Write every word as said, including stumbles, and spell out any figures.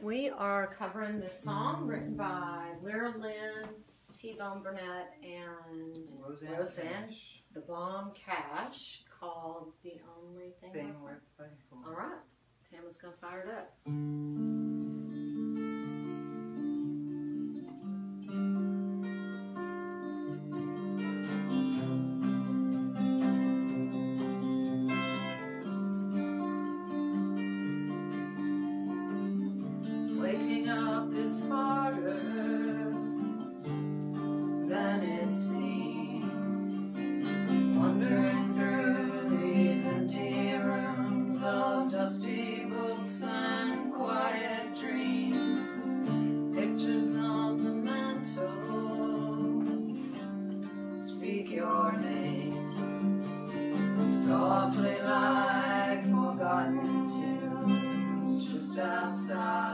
We are covering this song written by Lyra Lynn, T-Bone Burnett, and Roseanne, Roseanne Cash. the Bomb Cash, called The Only Thing, Thing Worth Worth Fighting For. All right, Tama's gonna fire it up. Waking up is harder than it seems. Wandering through these empty rooms of dusty books and quiet dreams. Pictures on the mantle speak your name softly like forgotten tunes just outside